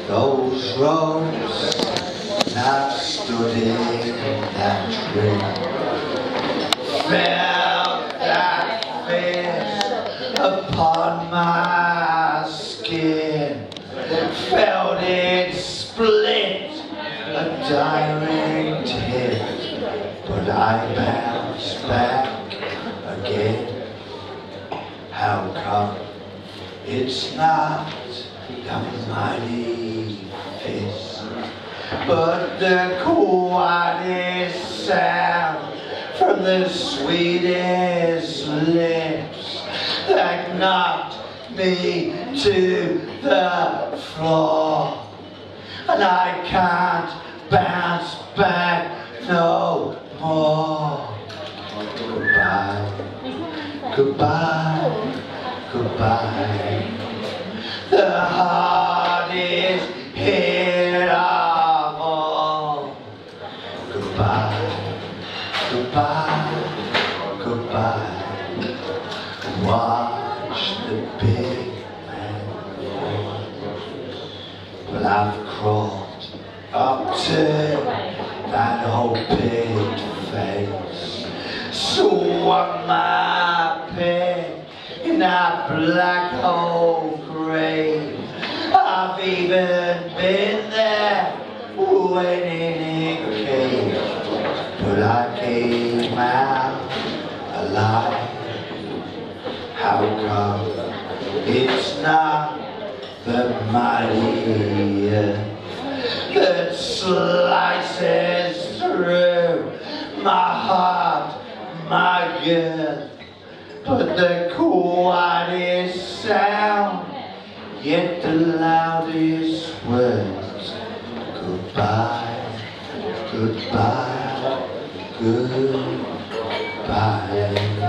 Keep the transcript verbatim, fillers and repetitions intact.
Those roads that stood in that tree felt that fist upon my skin, felt it split a direct hit, but I bounced back again. How come it's not the mighty fist, but the quietest sound from the sweetest lips that knocked me to the floor? And I can't bounce back no more. Goodbye, goodbye, goodbye. The hardest hit of all. Goodbye, goodbye, goodbye. Watch the big man fall. But I've crawled up to that old big face, swung my pig in that black hole grave. I've even been there when it came, but I came out alive. How come it's not the mighty earth that slices through my heart, my girth, but the quietest sound, yet the loudest words? Goodbye, goodbye, goodbye.